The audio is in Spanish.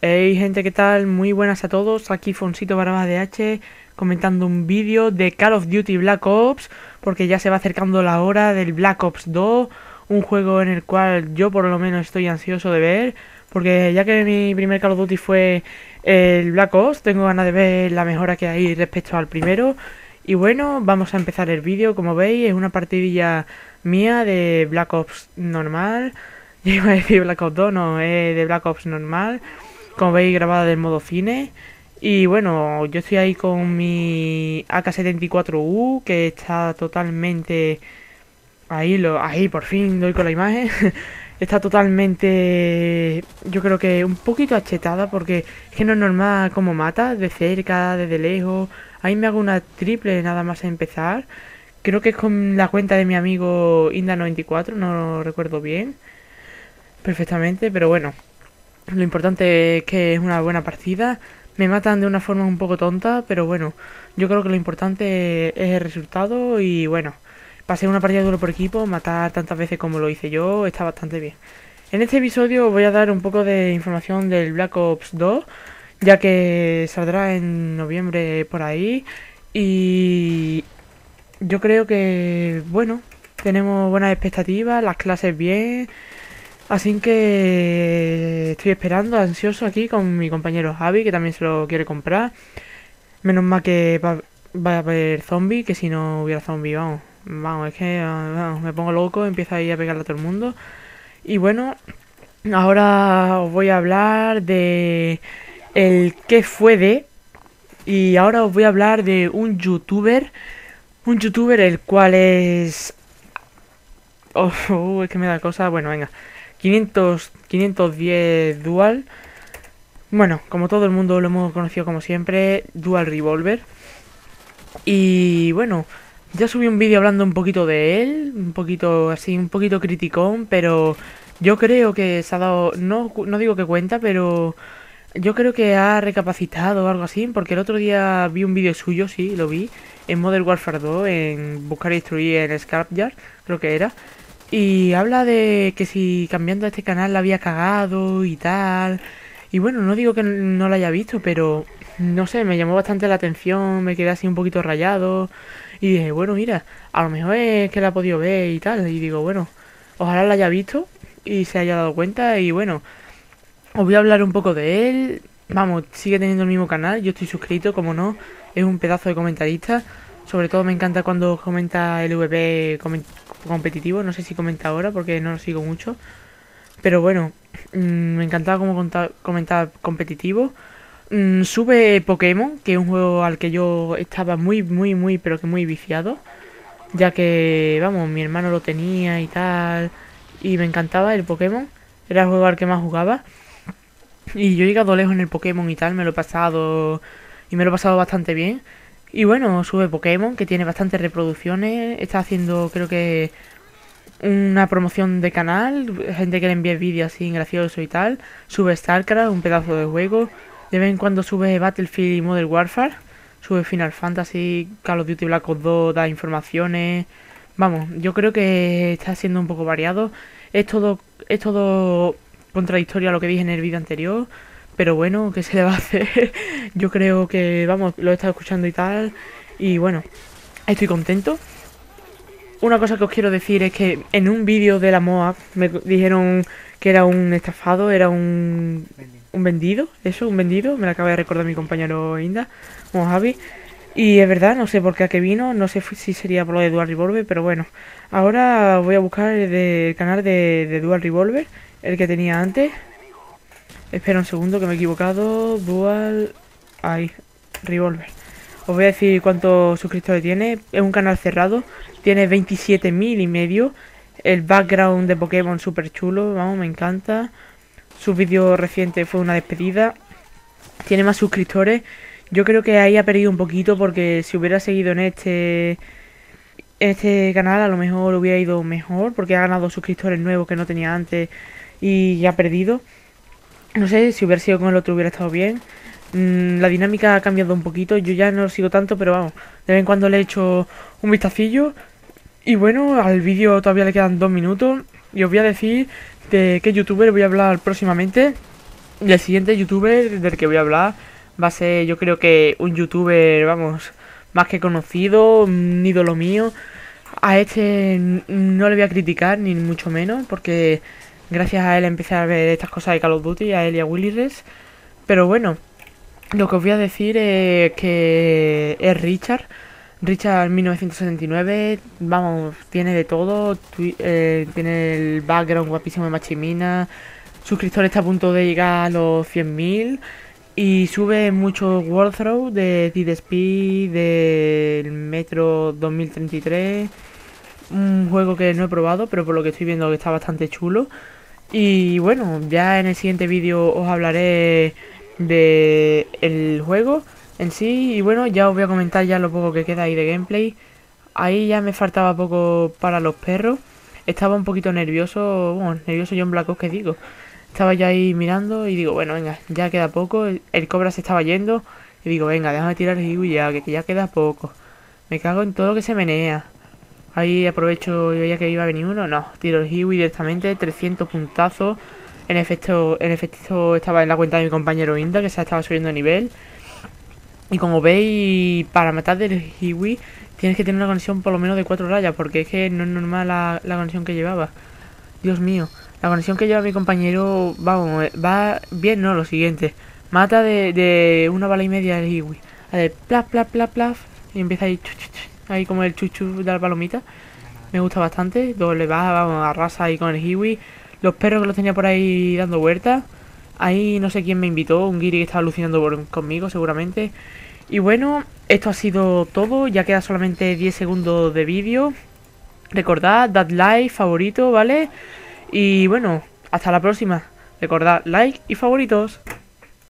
Hey gente, ¿qué tal? Muy buenas a todos, aquí Fonsito Barabas de H comentando un vídeo de Call of Duty Black Ops, porque ya se va acercando la hora del Black Ops 2, un juego en el cual yo por lo menos estoy ansioso de ver, porque ya que mi primer Call of Duty fue el Black Ops, tengo ganas de ver la mejora que hay respecto al primero. Y bueno, vamos a empezar el vídeo, como veis, es una partidilla mía de Black Ops normal. Yo iba a decir Black Ops 2, no, es de Black Ops normal, como veis grabada del modo cine. Y bueno, yo estoy ahí con mi AK-74U, que está totalmente... Ahí por fin doy con la imagen. Está totalmente, yo creo que un poquito achetada, porque es que no es normal como mata, de cerca, desde lejos. Ahí me hago una triple nada más empezar. Creo que es con la cuenta de mi amigo Inda94, no lo recuerdo bien perfectamente, pero bueno. Lo importante es que es una buena partida. Me matan de una forma un poco tonta, pero bueno, yo creo que lo importante es el resultado y bueno, pasé una partida duro por equipo, matar tantas veces como lo hice yo, está bastante bien. En este episodio voy a dar un poco de información del Black Ops 2, ya que saldrá en noviembre por ahí y yo creo que, bueno, tenemos buenas expectativas, las clases bien. Así que estoy esperando, ansioso aquí con mi compañero Javi, que también se lo quiere comprar. Menos mal que va a haber zombie, que si no hubiera zombie, vamos, es que vamos, me pongo loco, empiezo ahí a pegarle a todo el mundo. Y bueno, ahora os voy a hablar de el qué fue de, y ahora os voy a hablar de un youtuber el cual es... es que me da cosa, bueno, venga. 510 Dual. Bueno, como todo el mundo lo hemos conocido como siempre, Dual Revolver. Y bueno, ya subí un vídeo hablando un poquito de él, un poquito así, un poquito criticón, pero yo creo que se ha dado, no digo que cuenta, pero yo creo que ha recapacitado o algo así, porque el otro día vi un vídeo suyo, sí, lo vi, en Modern Warfare 2, en Buscar y Destruir en Scrapyard, creo que era. Y habla de que si cambiando a este canal la había cagado y tal. Y bueno, no digo que no lo haya visto, pero no sé, me llamó bastante la atención, me quedé así un poquito rayado. Y dije, bueno, mira, a lo mejor es que la ha podido ver y tal. Y digo, bueno, ojalá la haya visto y se haya dado cuenta. Y bueno, os voy a hablar un poco de él. Vamos, sigue teniendo el mismo canal, yo estoy suscrito, como no, es un pedazo de comentarista. Sobre todo me encanta cuando comenta el VP competitivo, no sé si comenta ahora porque no lo sigo mucho. Pero bueno, me encantaba como comentar competitivo. Sube Pokémon, que es un juego al que yo estaba muy, pero que muy viciado. Ya que, vamos, mi hermano lo tenía y tal. Y me encantaba el Pokémon. Era el juego al que más jugaba. Y yo he llegado lejos en el Pokémon y tal, me lo he pasado. Y me lo he pasado bastante bien. Y bueno, sube Pokémon, que tiene bastantes reproducciones. Está haciendo, creo que, una promoción de canal. Gente que le envía vídeos así gracioso y tal. Sube StarCraft, un pedazo de juego. De vez en cuando sube Battlefield y Modern Warfare. Sube Final Fantasy, Call of Duty Black Ops 2, da informaciones. Vamos, yo creo que está siendo un poco variado. Es todo contradictorio a lo que dije en el vídeo anterior. Pero bueno, ¿qué se le va a hacer? Yo creo que, vamos, lo he estado escuchando y tal. Y bueno, estoy contento. Una cosa que os quiero decir es que en un vídeo de la MOA me dijeron que era un estafado, era un vendido. Eso, un vendido. Me lo acaba de recordar mi compañero Inda, como Javi. Y es verdad, no sé por qué a qué vino, no sé si sería por lo de Dual Revolver, pero bueno. Ahora voy a buscar el canal de Dual Revolver, el que tenía antes. Espera un segundo que me he equivocado. Dual... Ahí, Revolver. Os voy a decir cuántos suscriptores tiene. Es un canal cerrado. Tiene 27.000 y medio. El background de Pokémon súper chulo. Vamos, me encanta. Su vídeo reciente fue una despedida. Tiene más suscriptores. Yo creo que ahí ha perdido un poquito porque si hubiera seguido en este canal a lo mejor hubiera ido mejor porque ha ganado suscriptores nuevos que no tenía antes y ya ha perdido. No sé, si hubiera sido con el otro hubiera estado bien. La dinámica ha cambiado un poquito. Yo ya no lo sigo tanto, pero vamos, de vez en cuando le he hecho un vistacillo. Y bueno, al vídeo todavía le quedan 2 minutos. Y os voy a decir de qué youtuber voy a hablar próximamente. Y el siguiente youtuber del que voy a hablar va a ser, yo creo que un youtuber, vamos, más que conocido, un ídolo mío. A este no le voy a criticar, ni mucho menos, porque gracias a él empecé a ver estas cosas de Call of Duty, a él y a Willy Res. Pero bueno, lo que os voy a decir es que es Richard. Richard 1979, vamos, tiene de todo, tiene el background guapísimo de Machimina, suscriptor está a punto de llegar a los 100.000 y sube muchos World Throw de Dead Speed, del Metro 2033, un juego que no he probado, pero por lo que estoy viendo que está bastante chulo. Y bueno, ya en el siguiente vídeo os hablaré de el juego en sí. Y bueno, ya os voy a comentar ya lo poco que queda ahí de gameplay. Ahí ya me faltaba poco para los perros. Estaba un poquito nervioso, bueno, nervioso yo en Black Ops, que digo. Estaba ya ahí mirando y digo, bueno, venga, ya queda poco. El Cobra se estaba yendo y digo, venga, déjame tirar el Hiwi ya, que ya queda poco. Me cago en todo lo que se menea. Ahí aprovecho, yo ya que iba a venir uno, no, tiro el Hiwi directamente, 300 puntazos. En efecto estaba en la cuenta de mi compañero Inda, que se estaba subiendo de nivel. Y como veis, para matar del Hiwi tienes que tener una conexión por lo menos de 4 rayas, porque es que no es normal la conexión que llevaba. Dios mío, la conexión que lleva mi compañero, vamos, va bien, no, lo siguiente. Mata de una bala y media el Hiwi. A ver, plaf, plaf, plaf, plaf. Y empieza ahí, ahí como el chuchu de la palomita. Me gusta bastante. Doble baja, vamos, arrasa ahí con el Hiwi. Los perros que los tenía por ahí dando vueltas. Ahí no sé quién me invitó, un guiri que estaba alucinando conmigo seguramente. Y bueno, esto ha sido todo. Ya queda solamente 10 segundos de vídeo. Recordad, dad like, favorito, ¿vale? Y bueno, hasta la próxima. Recordad, like y favoritos.